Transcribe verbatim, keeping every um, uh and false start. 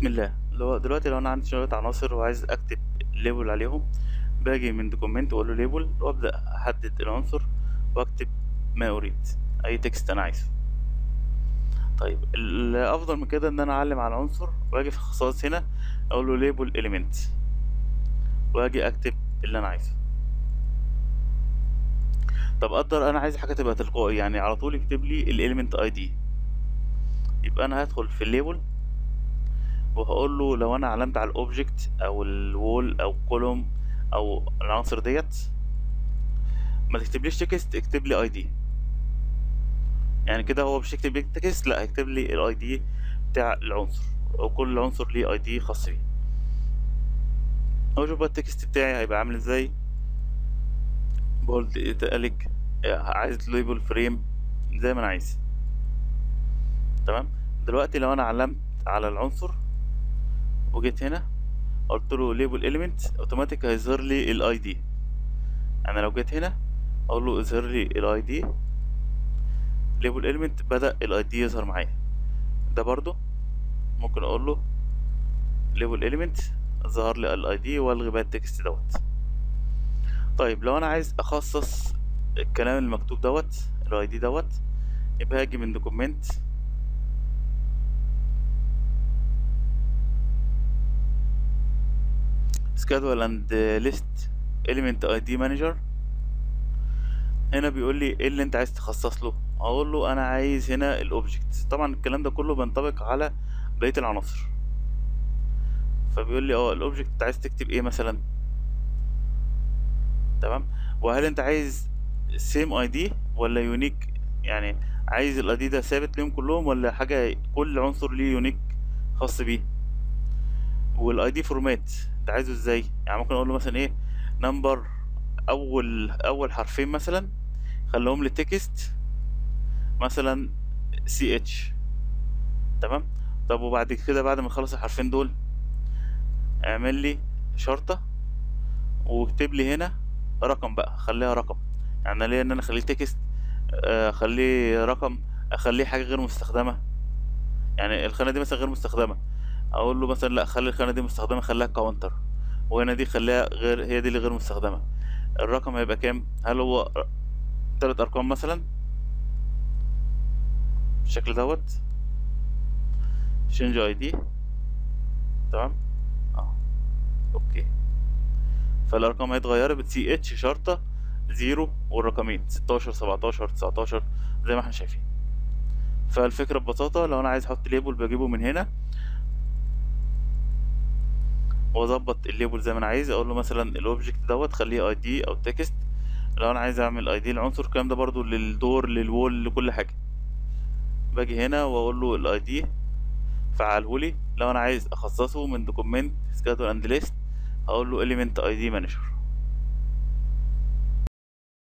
بسم الله. لو دلوقتي لو انا عندي شويه عناصر وعايز اكتب ليبل عليهم، باجي من دوكيمنت واقول له ليبل وابدا احدد العنصر واكتب ما اريد، اي تكست انا عايزه. طيب الافضل من كده ان انا اعلم على العنصر واجي في الخصائص هنا اقول له ليبل اليمنت واجي اكتب اللي انا عايزه. طب اقدر انا عايز حاجه تبقى تلقائي، يعني على طول يكتب لي الاليمنت اي دي، يبقى انا هدخل في الليبل وهقول له لو انا علمت على الاوبجكت او الوول او كولوم او العناصر ديت ما تكتبليش تكست، اكتب لي اي دي. يعني كده هو مش هيكتب لي تكست، لا هيكتب لي الاي دي بتاع العنصر، او كل عنصر ليه اي دي خاص بيه. اشوف بقى التكست بتاعي هيبقى عامل ازاي. بولد، ايتاليك، عايز ليبل فريم زي ما انا عايز. تمام. دلوقتي لو انا علمت على العنصر وجيت هنا قلت له ليبل اليمنت، اوتوماتيك هيظهر لي الاي دي. انا لو جيت هنا اقول له اظهر لي الاي دي ليبل اليمنت، بدا الاي دي يظهر معايا. ده برضو ممكن اقول له ليبل اليمنت ظهر لي الاي دي والغي بقى التكست دوت. طيب لو انا عايز اخصص الكلام المكتوب دوت الاي دي دوت، يبقى هاجي من دوكيمنت schedule and list element اي دي manager. هنا بيقول لي ايه اللي انت عايز تخصص له، اقول له انا عايز هنا الاوبجكت. طبعا الكلام ده كله بينطبق على بقيه العناصر. فبيقول لي اه الاوبجكت انت عايز تكتب ايه مثلا. تمام. وهل انت عايز سيم اي دي ولا يونيك، يعني عايز الاي دي ده ثابت ليهم كلهم ولا حاجه كل عنصر ليه يونيك خاص بيه. والاي دي فورمات انت عايزه ازاي، يعني ممكن اقول له مثلا ايه نمبر، اول اول حرفين مثلا خليهم لي تكست مثلا سي اتش. تمام. طب وبعد كده بعد ما اخلص الحرفين دول اعمل لي شرطة واكتب لي هنا رقم بقى، خليها رقم. يعني ليه ان انا اخليه تكست، اخليه رقم، اخليه حاجة غير مستخدمة. يعني الخانة دي مثلا غير مستخدمة، اقول له مثلا لا خلي الخانة دي مستخدمة خليها كاونتر، وهنا دي خليها غير، هي دي اللي غير مستخدمة. الرقم هيبقى كام، هل هو تلات ارقام مثلا بالشكل دوت change اي دي. تمام. اه اوكي. فالارقام هيتغيرت بتسي اتش شرطة زيرو والرقمين ستاشر سبعتاشر تسعتاشر زي ما احنا شايفين. فالفكرة ببساطة لو انا عايز احط ليبل بجيبه من هنا واظبط الليبل زي ما انا عايز. اقول له مثلا الاوبجكت دوت خليه اي دي او تكست. لو انا عايز اعمل اي دي العنصر، الكلام ده برضو للدور للوول لكل حاجة، باجي هنا واقول له الاي دي فعلهولي. لو انا عايز اخصصه من دوكيمنت schedule and list هقول له element اي دي manager.